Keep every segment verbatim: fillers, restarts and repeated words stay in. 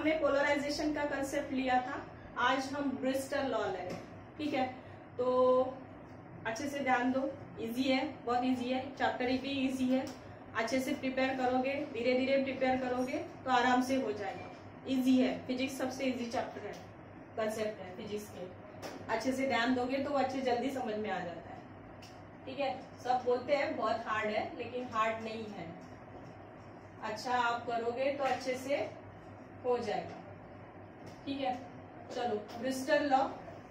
हमने पोलराइजेशन का कंसेप्ट लिया था, आज हम ब्रिस्टर लॉ ले रहे हैं। ठीक है, तो अच्छे से ध्यान दो, इजी है, बहुत इजी है, चैप्टर भी इजी है। अच्छे से प्रिपेयर करोगे, धीरे धीरे प्रिपेयर करोगे तो आराम से हो जाएगा। इजी है, फिजिक्स सबसे इजी चैप्टर है, कंसेप्ट है फिजिक्स के। अच्छे से ध्यान दोगे तो अच्छे जल्दी समझ में आ जाता है। ठीक है, सब बोलते हैं बहुत हार्ड है, लेकिन हार्ड नहीं है। अच्छा आप करोगे तो अच्छे से हो जाएगा। ठीक है, चलो ब्रिस्टर लॉ।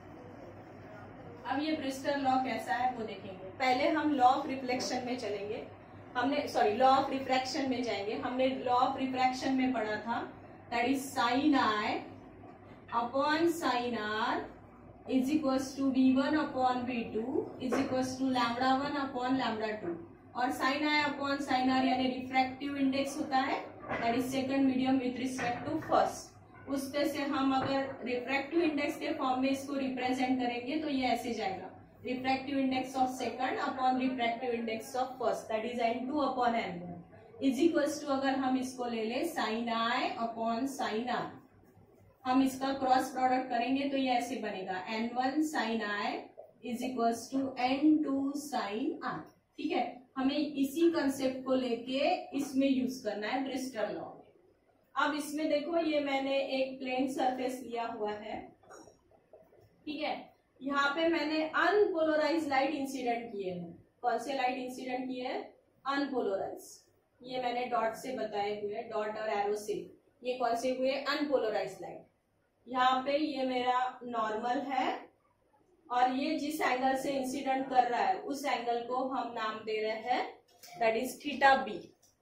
अब ये ब्रिस्टर लॉ कैसा है वो देखेंगे। पहले हम लॉ ऑफ रिफ्लेक्शन में चलेंगे। हमने सॉरी लॉ ऑफ रिफ्रैक्शन में जाएंगे। हमने लॉ ऑफ रिफ्रैक्शन में पढ़ा था, that is sine i upon sine r is equals to v one upon v two is equals to lambda one upon lambda two. और sine i upon sine r यानी refractive index होता है, that is second medium with respect to first. उससे से हम अगर refractive index के form में इसको रिप्रेजेंट करेंगे तो ये ऐसे जाएगा, refractive index of second upon refractive index of first, that is n two upon n one is equals to, अगर हम इसको ले ले sine i upon sine r, हम इसका क्रॉस प्रोडक्ट करेंगे तो ये ऐसे बनेगा n one sine i is equals to n two sine r. ठीक है, हमें इसी कंसेप्ट को लेके इसमें यूज करना है ब्रिस्टर लॉ। अब इसमें देखो, ये मैंने एक प्लेन सरफेस लिया हुआ है। ठीक है, यहाँ पे मैंने अनपोलराइज लाइट इंसिडेंट किए हैं। कौन से लाइट इंसिडेंट किए हैं? अनपोलराइज। ये मैंने डॉट से बताए हुए, डॉट और एरो से। ये कौन से हुए? Unpolarise light. यहाँ पे ये मेरा नॉर्मल है और ये जिस एंगल से इंसिडेंट कर रहा है उस एंगल को हम नाम दे रहे हैं, दैट इज थीटा बी।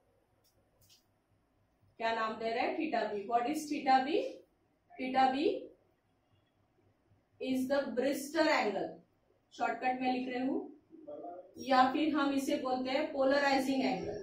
क्या नाम दे रहे हैं? Theta b. What is theta b? Theta b is the Brewster angle, shortcut में लिख रहे हूं, या फिर हम इसे बोलते हैं पोलराइजिंग एंगल।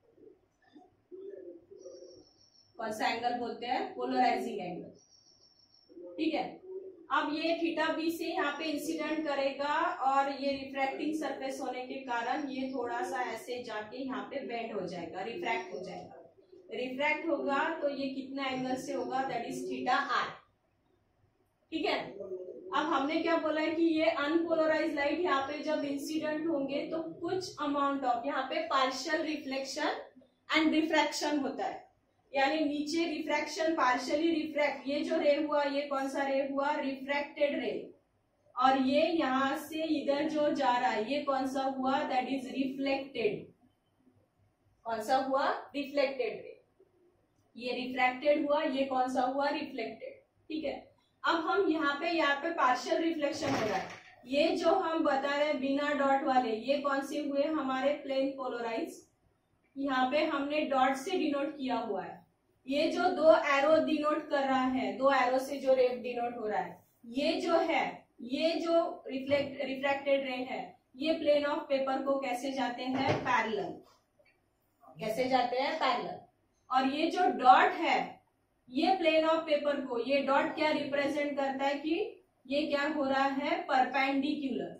कौन सा एंगल बोलते हैं? Polarising angle. ठीक है, अब ये थीटा बी से यहाँ पे इंसिडेंट करेगा और ये रिफ्रैक्टिंग सरफेस होने के कारण ये थोड़ा सा ऐसे जाके यहाँ पे बेंड हो जाएगा, रिफ्रैक्ट हो जाएगा। रिफ्रैक्ट होगा तो ये कितना एंगल से होगा? That is theta r. ठीक है, अब हमने क्या बोला है कि ये अनपोलराइज लाइट यहाँ पे जब इंसिडेंट होंगे तो कुछ अमाउंट ऑफ यहाँ पे पार्शियल रिफ्लेक्शन एंड रिफ्रैक्शन होता है, यानी नीचे रिफ्रैक्शन, पार्शियली रिफ्रैक्ट। ये जो रे हुआ, ये कौन सा रे हुआ? रिफ्रैक्टेड रे। और ये यहां से इधर जो जा रहा है ये कौन सा हुआ? That is reflected. कौन सा हुआ? Reflected ray. ये रिफ्रैक्टेड हुआ, ये कौन सा हुआ? रिफ्लेक्टेड। ठीक है, अब हम यहाँ पे यहाँ पे पार्शियल रिफ्लेक्शन हो रहा है। ये जो हम बता रहे हैं बिना डॉट वाले, ये कौन से हुए? हमारे प्लेन पोलराइज। यहाँ पे हमने डॉट से डिनोट किया हुआ है। ये जो दो एरो डिनोट कर रहा है, दो एरो से जो रे डिनोट हो रहा है, ये जो है, ये जो रिफ्लेक्ट रिफ्रैक्टेड रे है, ये प्लेन ऑफ पेपर को कैसे जाते हैं? पैरेलल। कैसे जाते हैं? पैरेलल। और ये जो डॉट है, ये प्लेन ऑफ पेपर को, ये डॉट क्या रिप्रेजेंट करता है कि ये क्या हो रहा है? परपेंडिकुलर।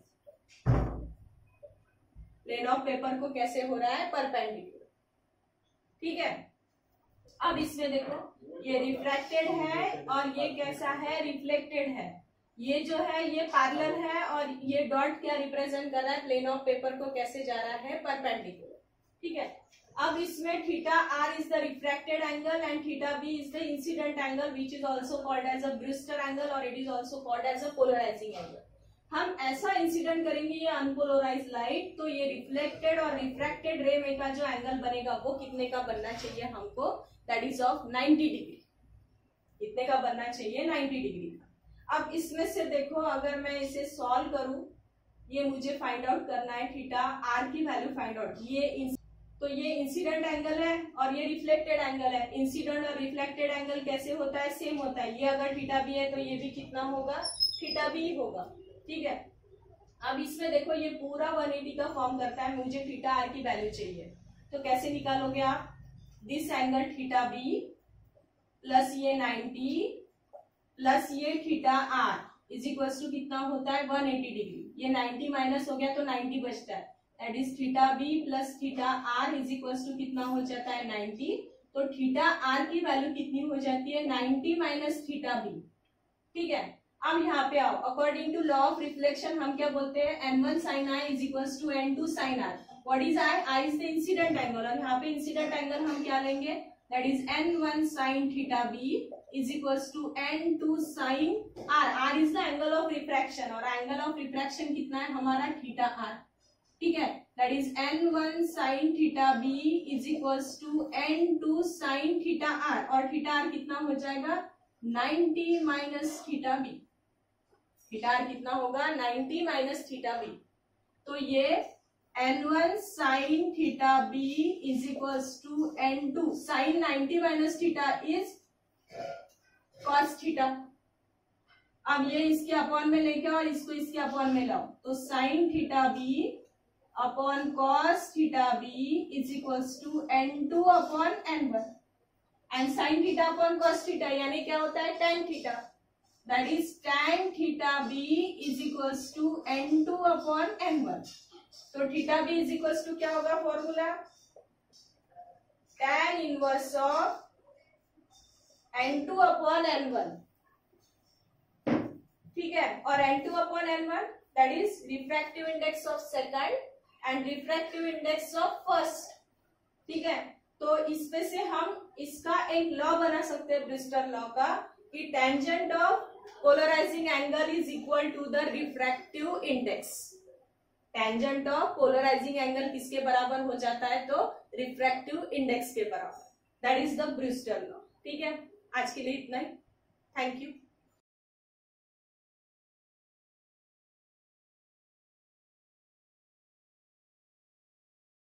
प्लेन ऑफ पेपर को कैसे हो रहा है? परपेंडिकुलर। ठीक है, अब इसमें देखो, ये रिफ्रैक्टेड है और ये कैसा है? रिफ्लेक्टेड है। ये जो है ये पैरेलल है और ये डॉट क्या रिप्रेजेंट कर रहा है? प्लेन ऑफ पेपर को कैसे जा रहा है? परपेंडिकुलर। ठीक है, अब इसमें theta r is the refracted angle and theta b is the incident angle which is also called as a Brewster angle और it is also called as a polarising angle. हम ऐसा इंसिडेंट करेंगे ये unpolarise light, तो ये reflected और refracted रे में का जो एंगल बनेगा वो कितने का बनना चाहिए हमको? That is of ninety degree. कितने का बनना चाहिए? नाइन्टी डिग्री का। अब इसमें से देखो, अगर मैं इसे सॉल्व करूं, ये मुझे फाइंड आउट करना है थीटा आर की वैल्यू फाइंड आउट। ये तो ये इंसिडेंट एंगल है और ये रिफ्लेक्टेड एंगल है। इंसिडेंट और रिफ्लेक्टेड एंगल कैसे होता है? सेम होता है। ये अगर थीटा बी है तो ये भी कितना होगा? थीटा बी होगा। ठीक है, अब इसमें देखो ये पूरा वन एटी का फॉर्म करता है, मुझे थीटा आर की वैल्यू चाहिए, तो कैसे निकालोगे आप? This angle theta b plus ये नाइन्टी प्लस ये theta r is equal to कितना होता है? One eighty degree. ये नाइन्टी माइनस हो गया तो नाइन्टी बचता है, that is theta b plus theta r is equal to कितना हो जाता है? नाइन्टी। तो थीटा आर की वैल्यू कितनी हो जाती है, नाइन्टी माइनस थीटा बी। ठीक है, अब यहाँ पे आओ, according to law of reflection हम क्या बोलते हैं, n one sine i is equals to n two sine r. What is i, i is the incident angle, और यहाँ पे इंसिडेंट एंगल हम क्या लेंगे, that is n one sine theta b is equals to n two sine r. R is the angle of refraction, और angle of refraction कितना है हमारा, थीटा आर। ठीक है, that is n one sine theta b is equals to n two sine theta r, और theta r कितना हो जाएगा, ninety minus theta b. Theta r कितना होगा, नाइन्टी माइनस थीटा बी। तो ये n one sine theta b is equals to n two sine ninety minus theta is cos theta. अब ये इसके अपॉन में लेके और इसको इसके अपॉन में लाओ, तो sine theta b upon cos theta b is equals to n two upon n one, and sine theta upon cos theta यानी क्या होता है, tan theta, that is tan theta b is equals to n two upon n one. तो theta b is equals to क्या होगा formula, tan inverse of n two upon n one. ठीक है, और n two upon n one that is refractive index of second and refractive index of first. ठीक है, तो इसमें से हम इसका एक लॉ बना सकते हैं, ब्रिस्टल लॉ का, कि tangent of polarising angle is equal to the refractive index. Tangent of polarising angle किसके बराबर हो जाता है, तो रिफ्रैक्टिव इंडेक्स के बराबर, that is the Brewster law. ठीक है, आज के लिए इतना ही, थैंक यू।